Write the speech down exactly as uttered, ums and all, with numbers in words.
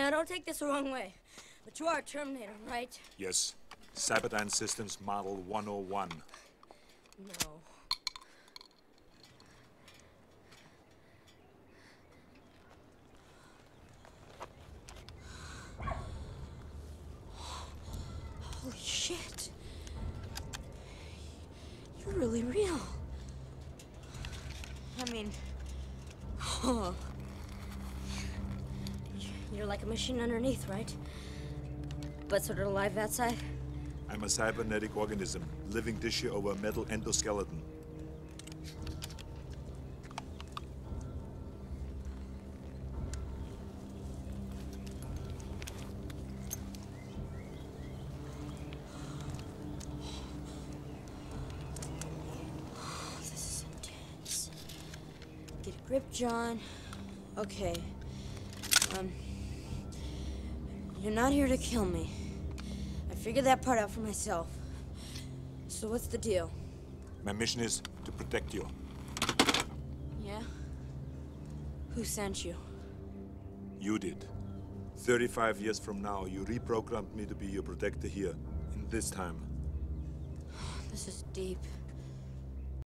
Now, don't take this the wrong way, but you are a Terminator, right? Yes. Cyberdyne Systems Model one oh one. No. Holy shit. You're really real. I mean... Huh. You're like a machine underneath, right? But sort of alive outside? I'm a cybernetic organism, living tissue over a metal endoskeleton. This is intense. Get a grip, John. Okay. Um... You're not here to kill me. I figured that part out for myself. So what's the deal? My mission is to protect you. Yeah? Who sent you? You did. thirty-five years from now, you reprogrammed me to be your protector here, in this time. This is deep.